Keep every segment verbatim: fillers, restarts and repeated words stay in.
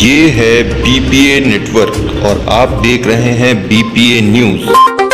ये है BPA network और आप देख रहे हैं बीपीए न्यूज।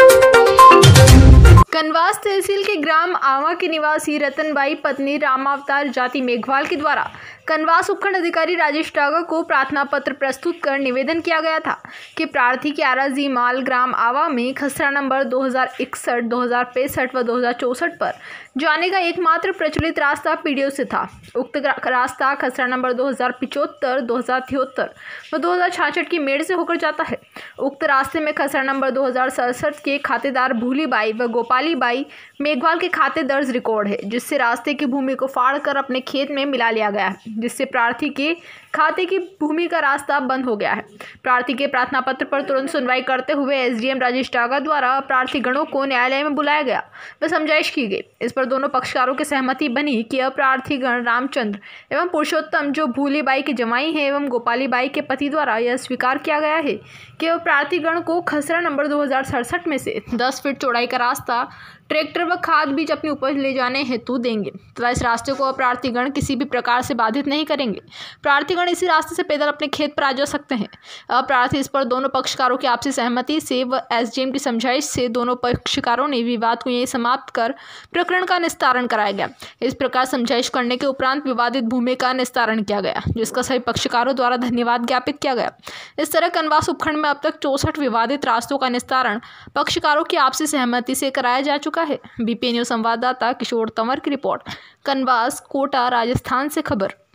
कनवास तहसील के ग्राम आवा के निवासी रतनबाई पत्नी रामावतार जाति मेघवाल के द्वारा कनवास उपखंड अधिकारी राजेश डागा को प्रार्थना पत्र प्रस्तुत कर निवेदन किया गया था कि प्रार्थी के आराजी माल ग्राम आवा में खसरा नंबर दो हज़ार इकसठ, दो हज़ार पैंसठ व दो हज़ार चौसठ पर जाने का एकमात्र प्रचलित रास्ता पीडीओ से था। उक्त रास्ता खसरा नंबर दो हज़ार पिचहत्तर, दो हज़ार तिहत्तर व दो हज़ार छियासठ की मेड़ से होकर जाता है। उक्त रास्ते में खसरा नंबर दो हज़ार सड़सठ के खातेदार भूलीबाई व गोपाली बाई मेघवाल के खाते दर्ज रिकॉर्ड है, जिससे रास्ते की भूमि को फाड़ कर अपने खेत में मिला लिया गया है, जिससे प्रार्थी के खाते की भूमि का रास्ता बंद हो गया है। प्रार्थी के प्रार्थना पत्र पर तुरंत सुनवाई करते हुए एसडीएम राजेश डागा द्वारा प्रार्थी गणों को न्यायालय में बुलाया गया व समझाइश की गई। इस पर दोनों पक्षकारों की सहमति बनी कि अब प्रार्थी गण रामचंद्र एवं पुरुषोत्तम जो भूलीबाई के जमाई हैं एवं गोपाली बाई के पति द्वारा यह स्वीकार किया गया है कि वह प्रार्थी गण को खसरा नंबर दो हज़ार सड़सठ में से दस फीट चौड़ाई का रास्ता ट्रैक्टर व खाद बीज अपनी उपज ले जाने हेतु देंगे तथा इस रास्ते को प्रार्थीगण किसी भी प्रकार से बाधित नहीं करेंगे। प्रार्थीगण इसी रास्ते से पैदल अपने खेत पर आ जा सकते हैं। अब प्रार्थी इस पर दोनों पक्षकारों की आपसी सहमति से व एसडीएम की समझाइश से दोनों पक्षकारों ने विवाद को यहीं समाप्त कर प्रकरण का निस्तारण कराया गया। इस प्रकार समझाइश करने के उपरांत विवादित भूमि का निस्तारण किया गया, जिसका सभी पक्षकारों द्वारा धन्यवाद ज्ञापित किया गया। इस तरह कनवास उपखंड में अब तक चौसठ विवादित रास्तों का निस्तारण पक्षकारों की आपसी सहमति से कराया जा चुका है। बीपीए न्यूज संवाददाता किशोर तंवर की रिपोर्ट। कनवास, कोटा, राजस्थान से खबर।